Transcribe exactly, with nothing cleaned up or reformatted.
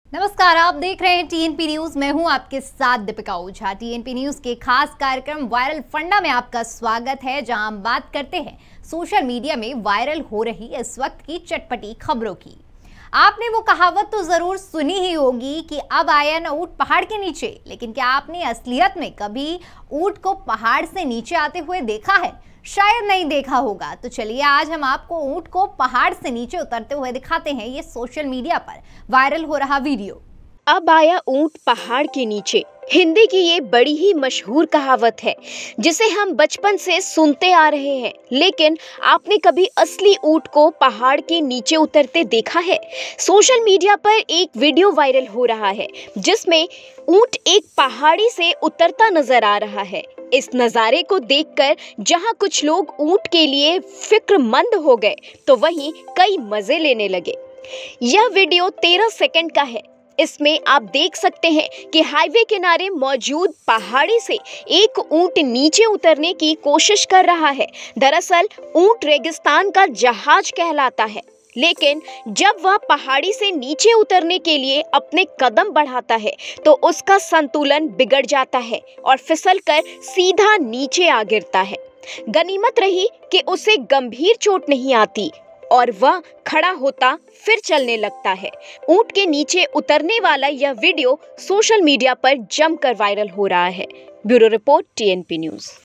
नमस्कार, आप देख रहे हैं टीएनपी न्यूज। मैं हूं आपके साथ दीपिका ओझा। टीएनपी न्यूज के खास कार्यक्रम वायरल फंडा में आपका स्वागत है, जहां हम बात करते हैं सोशल मीडिया में वायरल हो रही इस वक्त की चटपटी खबरों की। आपने वो कहावत तो जरूर सुनी ही होगी कि अब आया ना ऊंट पहाड़ के नीचे, लेकिन क्या आपने असलियत में कभी ऊंट को पहाड़ से नीचे आते हुए देखा है? शायद नहीं देखा होगा। तो चलिए आज हम आपको ऊंट को पहाड़ से नीचे उतरते हुए दिखाते हैं ये सोशल मीडिया पर वायरल हो रहा वीडियो। अब आया ऊंट पहाड़ के नीचे। हिंदी की ये बड़ी ही मशहूर कहावत है जिसे हम बचपन से सुनते आ रहे हैं, लेकिन आपने कभी असली ऊंट को पहाड़ के नीचे उतरते देखा है? सोशल मीडिया पर एक वीडियो वायरल हो रहा है जिसमें ऊंट एक पहाड़ी से उतरता नजर आ रहा है। इस नज़ारे को देखकर जहां कुछ लोग ऊंट के लिए फिक्रमंद हो गए, तो वहीं कई मजे लेने लगे। यह वीडियो तेरह सेकंड का है। इसमें आप देख सकते हैं कि हाईवे किनारे मौजूद पहाड़ी से एक ऊंट नीचे उतरने की कोशिश कर रहा है। दरअसल ऊंट रेगिस्तान का जहाज कहलाता है, लेकिन जब वह पहाड़ी से नीचे उतरने के लिए अपने कदम बढ़ाता है तो उसका संतुलन बिगड़ जाता है और फिसलकर सीधा नीचे आ गिरता है। गनीमत रही कि उसे गंभीर चोट नहीं आती और वह खड़ा होता फिर चलने लगता है। ऊंट के नीचे उतरने वाला यह वीडियो सोशल मीडिया पर जमकर वायरल हो रहा है। Bureau report, TNP news.